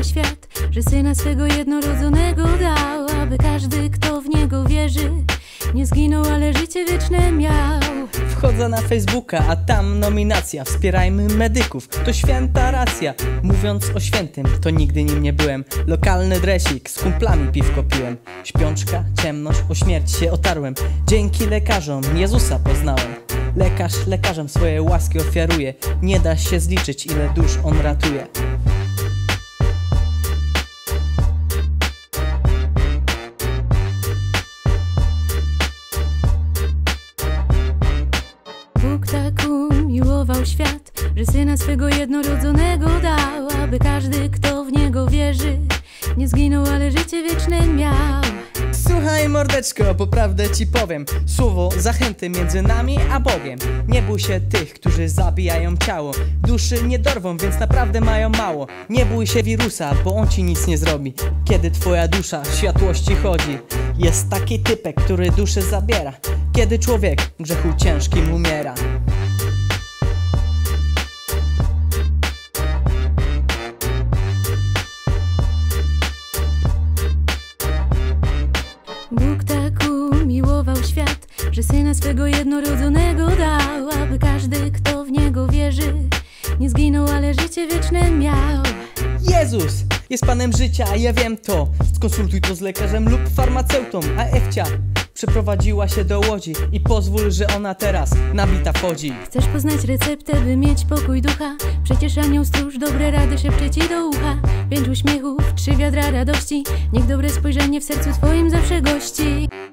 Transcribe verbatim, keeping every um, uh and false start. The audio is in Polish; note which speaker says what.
Speaker 1: umiłował świat, że Syna swego jednorodzonego dał, aby każdy, kto w Niego wierzy, nie zginął, ale życie wieczne miał.
Speaker 2: Wchodzę na Facebooka, a tam nominacja: wspierajmy medyków, to święta racja. Mówiąc o świętym, to nigdy nim nie byłem. Lokalny dresik, z kumplami piwko piłem. Śpiączka, ciemność, o śmierć się otarłem. Dzięki lekarzom Jezusa poznałem. Lekarz lekarzem swoje łaski ofiaruje. Nie da się zliczyć, ile dusz on ratuje.
Speaker 1: Bóg tak umiłował świat, że Syna swego jednorodzonego dał, aby każdy, kto w Niego wierzy, nie zginął, ale życie wieczne miał.
Speaker 2: Słuchaj mordeczko, poprawdę ci powiem. Słowo zachęty między nami a Bogiem. Nie bój się tych, którzy zabijają ciało. Duszy nie dorwą, więc naprawdę mają mało. Nie bój się wirusa, bo on ci nic nie zrobi, kiedy twoja dusza w światłości chodzi. Jest taki typek, który duszę zabiera, kiedy człowiek w grzechu ciężkim umiera.
Speaker 1: Bóg tak umiłował świat, że Syna swego jednorodzonego dał, aby każdy, kto w Niego wierzy, nie zginął, ale życie wieczne miał.
Speaker 2: Jezus jest Panem życia, a ja wiem to. Skonsultuj to z lekarzem lub farmaceutą. A Ewcia przeprowadziła się do Łodzi i pozwól, że ona teraz nabita wchodzi.
Speaker 1: Chcesz poznać receptę, by mieć pokój ducha? Przecież anioł stróż dobre rady szepcze ci do ucha. Pięć uśmiechów, trzy wiadra radości, niech dobre spojrzenie w sercu twoim zawsze gości.